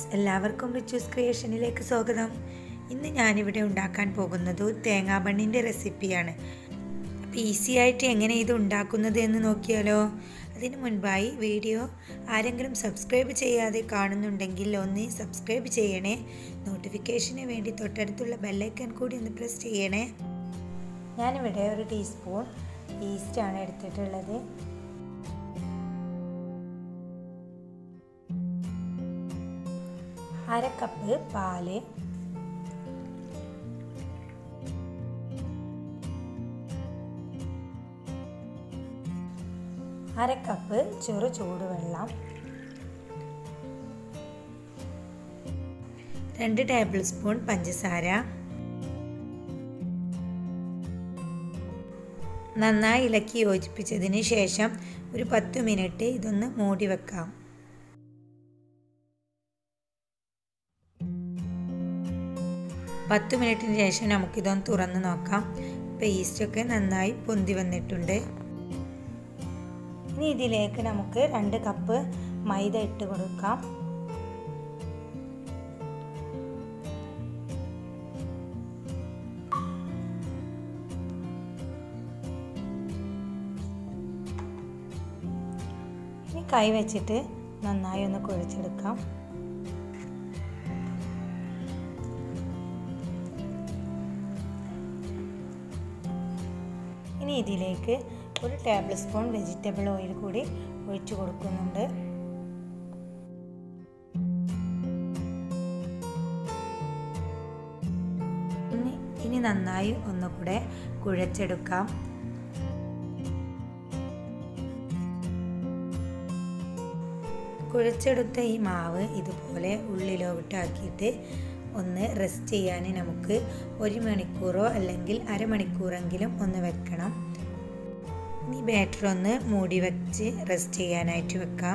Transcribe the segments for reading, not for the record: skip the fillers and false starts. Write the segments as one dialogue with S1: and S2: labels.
S1: എല്ലാവർക്കും റിച്ചൂസ് ക്രിയേഷനിലേക്ക് സ്വാഗതം. ഇന്ന് ഞാനിവിടെ ഉണ്ടാക്കാൻ പോകുന്നത് തേങ്ങാ ബണ്ണിൻ്റെ റെസിപ്പിയാണ്. അപ്പോൾ ഈസി ആയിട്ട് എങ്ങനെ ഇത് ഉണ്ടാക്കുന്നത് എന്ന് നോക്കിയാലോ? അതിന് മുൻപായി വീഡിയോ ആരെങ്കിലും സബ്സ്ക്രൈബ് ചെയ്യാതെ കാണുന്നുണ്ടെങ്കിൽ ഒന്ന് സബ്സ്ക്രൈബ് ചെയ്യണേ. നോട്ടിഫിക്കേഷന് വേണ്ടി തൊട്ടടുത്തുള്ള ബെല്ലൈക്കൺ കൂടി ഒന്ന് പ്രസ് ചെയ്യണേ. ഞാനിവിടെ 1 ടീസ്പൂൺ ഈസ്റ്റാണ് എടുത്തിട്ടുള്ളത്. അര കപ്പ് പാല്, അര കപ്പ് ചെറു ചൂടുവെള്ളം, 2 ടേബിൾ സ്പൂൺ പഞ്ചസാര. നന്നായി ഇളക്കി യോജിപ്പിച്ചതിന് ശേഷം ഒരു 10 മിനിറ്റ് ഇതൊന്ന് മൂടി വെക്കാം. പത്ത് മിനിറ്റിന് ശേഷം നമുക്കിതൊന്ന് തുറന്ന് നോക്കാം. ഇപ്പോൾ ഈസ്റ്റൊക്കെ നന്നായി പൊന്തി വന്നിട്ടുണ്ട്. ഇനി ഇതിലേക്ക് നമുക്ക് 2 കപ്പ് മൈദ ഇട്ട് കൊടുക്കാം. ഇനി കൈ വെച്ചിട്ട് നന്നായി ഒന്ന് കുഴച്ചെടുക്കാം. ഇനി ഇതിലേക്ക് 1 ടേബിൾ സ്പൂൺ വെജിറ്റബിൾ ഓയിൽ കൂടി ഒഴിച്ചു കൊടുക്കുന്നുണ്ട്. ഇനി നന്നായി ഒന്നുകൂടെ കുഴച്ചെടുക്കാം. കുഴച്ചെടുത്ത ഈ മാവ് ഇതുപോലെ ഉള്ളിലോട്ടാക്കിയിട്ട് ഒന്ന് റെസ്റ്റ് ചെയ്യാൻ നമുക്ക് 1 മണിക്കൂറോ അല്ലെങ്കിൽ അരമണിക്കൂറെങ്കിലും ഒന്ന് വെക്കണം. ഇനി ബാറ്റർ ഒന്ന് മൂടി വെച്ച് റെസ്റ്റ് ചെയ്യാനായിട്ട് വെക്കാം.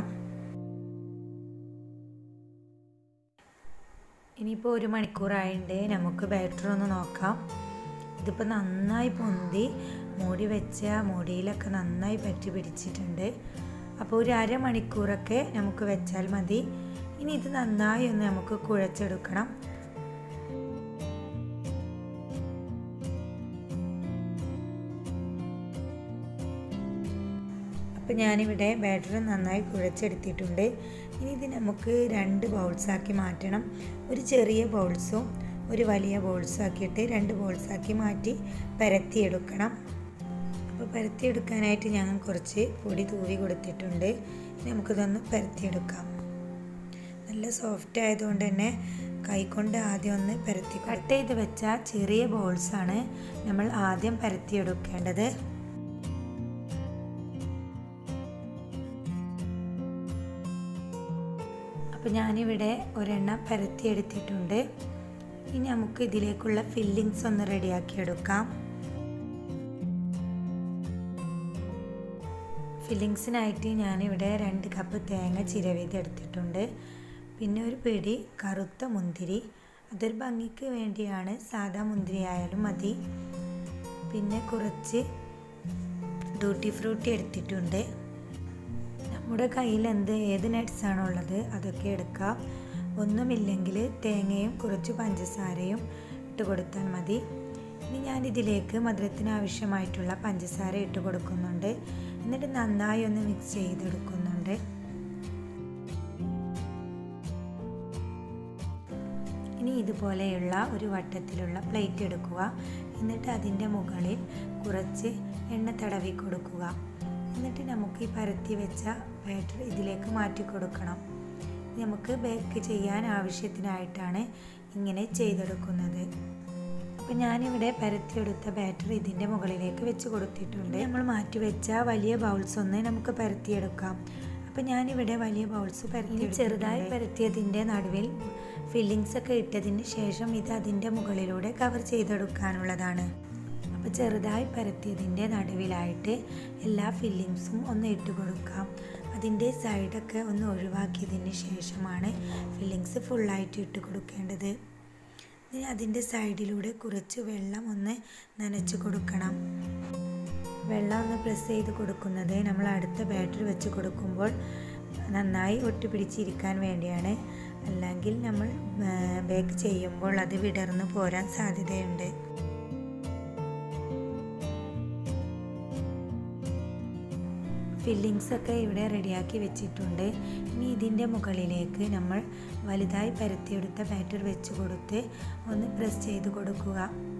S1: ഇനിയിപ്പോൾ 1 മണിക്കൂറായിട്ട് നമുക്ക് ബാറ്റർ ഒന്ന് നോക്കാം. ഇതിപ്പോൾ നന്നായി പൊന്തി മൂടി വെച്ച മൂടിയിലൊക്കെ നന്നായി പറ്റി പിടിച്ചിട്ടുണ്ട്. അപ്പോൾ ഒരു അരമണിക്കൂറൊക്കെ നമുക്ക് വെച്ചാൽ മതി. ഇനി ഇത് നന്നായി ഒന്ന് നമുക്ക് കുഴച്ചെടുക്കണം. അപ്പോൾ ഞാനിവിടെ ബാറ്റർ നന്നായി കുഴച്ചെടുത്തിട്ടുണ്ട്. ഇനി ഇത് നമുക്ക് 2 ബൗൾസാക്കി മാറ്റണം. ഒരു ചെറിയ ബൗൾസും ഒരു വലിയ ബൗൾസും ആക്കിയിട്ട് 2 ബൗൾസാക്കി മാറ്റി പരത്തിയെടുക്കണം. അപ്പോൾ പരത്തിയെടുക്കാനായിട്ട് ഞാൻ കുറച്ച് പൊടി തൂവി കൊടുത്തിട്ടുണ്ട്. നമുക്കിതൊന്ന് പരത്തിയെടുക്കാം. നല്ല സോഫ്റ്റ് ആയതുകൊണ്ട് തന്നെ കൈകൊണ്ട് ആദ്യം ഒന്ന് പരത്തി. കട്ട് ചെയ്ത് വെച്ച ചെറിയ ബോൾസാണ് നമ്മൾ ആദ്യം പരത്തിയെടുക്കേണ്ടത്. അപ്പോൾ ഞാനിവിടെ ഒരെണ്ണം പരത്തിയെടുത്തിട്ടുണ്ട്. ഇനി നമുക്ക് ഇതിലേക്കുള്ള ഫില്ലിങ്സ് ഒന്ന് റെഡിയാക്കിയെടുക്കാം. ഫില്ലിങ്സിനായിട്ട് ഞാനിവിടെ 2 കപ്പ് തേങ്ങ ചിരവിതെടുത്തിട്ടുണ്ട്. പിന്നെ ഒരു പിടി കറുത്ത മുന്തിരി, അതൊരു ഭംഗിക്ക് വേണ്ടിയാണ്, സാധാ മുന്തിരി ആയാലും മതി. പിന്നെ കുറച്ച് ഡ്യൂട്ടി ഫ്രൂട്ടി എടുത്തിട്ടുണ്ട്. നമ്മുടെ കയ്യിൽ ഏത് നട്ട്സാണോ ഉള്ളത് അതൊക്കെ എടുക്കാം. ഒന്നുമില്ലെങ്കിൽ തേങ്ങയും കുറച്ച് പഞ്ചസാരയും ഇട്ട് കൊടുത്താൽ മതി. ഇനി ഞാനിതിലേക്ക് മധുരത്തിന് ആവശ്യമായിട്ടുള്ള പഞ്ചസാര ഇട്ട് കൊടുക്കുന്നുണ്ട്. എന്നിട്ട് നന്നായി ഒന്ന് മിക്സ് ചെയ്തെടുക്കുന്നുണ്ട്. ഇനി ഇതുപോലെയുള്ള ഒരു വട്ടത്തിലുള്ള പ്ലേറ്റ് എടുക്കുക. എന്നിട്ട് അതിൻ്റെ മുകളിൽ കുറച്ച് എണ്ണ തടവി കൊടുക്കുക. എന്നിട്ട് നമുക്ക് ഈ പരത്തി വെച്ച ബാറ്റർ ഇതിലേക്ക് മാറ്റി കൊടുക്കണം. നമുക്ക് ബേക്ക് ചെയ്യാൻ ആവശ്യത്തിനായിട്ടാണ് ഇങ്ങനെ ചെയ്തെടുക്കുന്നത്. അപ്പോൾ ഞാനിവിടെ പരത്തിയെടുത്ത ബാറ്റർ ഇതിൻ്റെ മുകളിലേക്ക് വെച്ച് കൊടുത്തിട്ടുണ്ട്. നമ്മൾ മാറ്റി വെച്ച വലിയ ബൗൾസ് ഒന്ന് നമുക്ക് പരത്തിയെടുക്കാം. അപ്പോൾ ഞാനിവിടെ വലിയ ബൗൾസ് പരത്തി ചെറുതായി പരത്തിയതിൻ്റെ നടുവിൽ ഫില്ലിങ്സ് ഒക്കെ ഇട്ടതിന് ശേഷം ഇത് അതിൻ്റെ മുകളിലൂടെ കവർ ചെയ്തെടുക്കാനുള്ളതാണ്. അപ്പോൾ ചെറുതായി പരത്തിയതിൻ്റെ നടുവിലായിട്ട് എല്ലാ ഫില്ലിങ്സും ഒന്ന് ഇട്ട് കൊടുക്കാം. അതിൻ്റെ സൈഡൊക്കെ ഒന്ന് ഒഴിവാക്കിയതിന് ശേഷമാണ് ഫില്ലിങ്സ് ഫുള്ളായിട്ട് ഇട്ട് കൊടുക്കേണ്ടത്. ഇനി അതിൻ്റെ സൈഡിലൂടെ കുറച്ച് വെള്ളം ഒന്ന് നനച്ച് കൊടുക്കണം. വെള്ളം ഒന്ന് പ്രസ് ചെയ്ത് കൊടുക്കുന്നത് നമ്മൾ അടുത്ത ബാറ്ററി വെച്ച് കൊടുക്കുമ്പോൾ നന്നായി ഒട്ടിപ്പിടിച്ചിരിക്കാൻ വേണ്ടിയാണ്. അല്ലെങ്കിൽ അല്ലെങ്കിൽ നമ്മൾ ബേക്ക് ചെയ്യുമ്പോൾ അത് വിടർന്നു പോരാൻ സാധ്യതയുണ്ട്. ഫില്ലിങ്സ് ഒക്കെ ഇവിടെ റെഡിയാക്കി വെച്ചിട്ടുണ്ട്. ഇനി ഇതിൻ്റെ മുകളിലേക്ക് നമ്മൾ വലുതായി പരത്തിയെടുത്ത ബാറ്റർ വെച്ച് കൊടുത്ത് ഒന്ന് പ്രസ് ചെയ്ത് കൊടുക്കുക.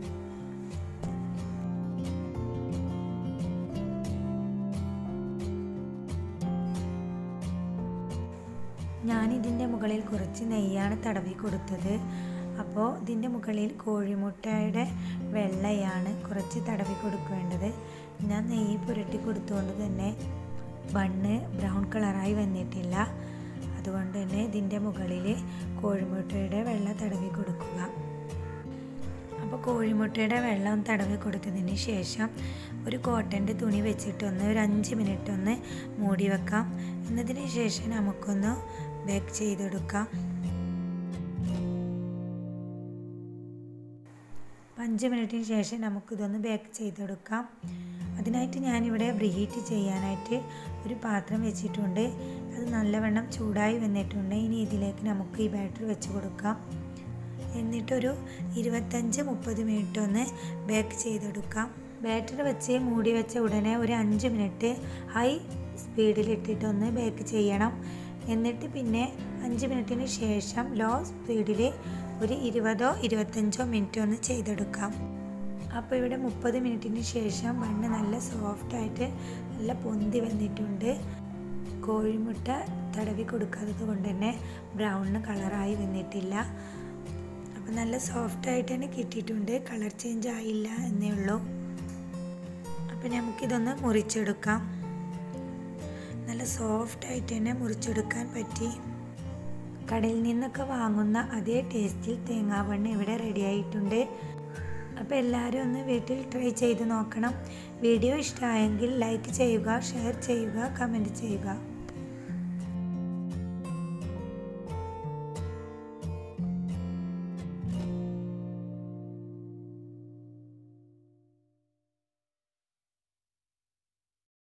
S1: ഞാനിതിൻ്റെ മുകളിൽ കുറച്ച് നെയ്യാണ് തടവി കൊടുത്തത്. അപ്പോൾ ഇതിൻ്റെ മുകളിൽ കോഴിമുട്ടയുടെ വെള്ളയാണ് കുറച്ച് തടവി കൊടുക്കേണ്ടത്. ഞാൻ നെയ്യ് പുരട്ടി കൊടുത്തുകൊണ്ട് തന്നെ ബണ്ണ് ബ്രൗൺ കളറായി വന്നിട്ടില്ല. അതുകൊണ്ട് തന്നെ ഇതിൻ്റെ മുകളിൽ കോഴിമുട്ടയുടെ വെള്ള തടവി കൊടുക്കുക. അപ്പോൾ കോഴിമുട്ടയുടെ വെള്ളം തടവി കൊടുത്തതിന് ശേഷം ഒരു കോട്ടൻ്റെ തുണി വെച്ചിട്ടൊന്ന് ഒരു 5 മിനിറ്റ് ഒന്ന് മൂടി വെക്കാം. എന്നതിന് ശേഷം നമുക്കൊന്ന് ബേക്ക് ചെയ്തെടുക്കാം. 5 മിനിറ്റിന് ശേഷം നമുക്കിതൊന്ന് ബേക്ക് ചെയ്തെടുക്കാം. അതിനായിട്ട് ഞാനിവിടെ പ്രീഹീറ്റ് ചെയ്യാനായിട്ട് ഒരു പാത്രം വെച്ചിട്ടുണ്ട്. അത് നല്ലവണ്ണം ചൂടായി വന്നിട്ടുണ്ട്. ഇനി ഇതിലേക്ക് നമുക്ക് ഈ ബാറ്റർ വെച്ച് കൊടുക്കാം. എന്നിട്ടൊരു 25-30 മിനിറ്റ് ഒന്ന് ബേക്ക് ചെയ്തെടുക്കാം. ബാറ്റർ വെച്ച് മൂടി വെച്ച ഉടനെ ഒരു 5 മിനിറ്റ് ഹൈ സ്പീഡിലിട്ടിട്ടൊന്ന് ബേക്ക് ചെയ്യണം. എന്നിട്ട് പിന്നെ 5 മിനിറ്റിന് ശേഷം ലോ സ്പീഡിൽ ഒരു 20-25 മിനിറ്റ് ഒന്ന് ചെയ്തെടുക്കാം. അപ്പോൾ ഇവിടെ 30 മിനിറ്റിന് ശേഷം ബണ്ണ് നല്ല സോഫ്റ്റായിട്ട് നല്ല പൊന്തി വന്നിട്ടുണ്ട്. കോഴിമുട്ട തടവി കൊടുക്കാത്തത് കൊണ്ട് തന്നെ ബ്രൗൺ കളറായി വന്നിട്ടില്ല. അപ്പോൾ നല്ല സോഫ്റ്റായിട്ട് തന്നെ കിട്ടിയിട്ടുണ്ട്. കളർ ചേഞ്ച് ആയില്ല എന്നേ ഉള്ളൂ. അപ്പോൾ നമുക്കിതൊന്ന് മുറിച്ചെടുക്കാം. നല്ല സോഫ്റ്റായിട്ട് തന്നെ മുറിച്ചെടുക്കാൻ പറ്റി. കടയിൽ നിന്നൊക്കെ വാങ്ങുന്ന അതേ ടേസ്റ്റിൽ തേങ്ങാബണ്ണ് ഇവിടെ റെഡി ആയിട്ടുണ്ട്. അപ്പോൾ എല്ലാവരും ഒന്ന് വീട്ടിൽ ട്രൈ ചെയ്ത് നോക്കണം. വീഡിയോ ഇഷ്ടമായെങ്കിൽ ലൈക്ക് ചെയ്യുക, ഷെയർ ചെയ്യുക, കമൻറ്റ് ചെയ്യുക.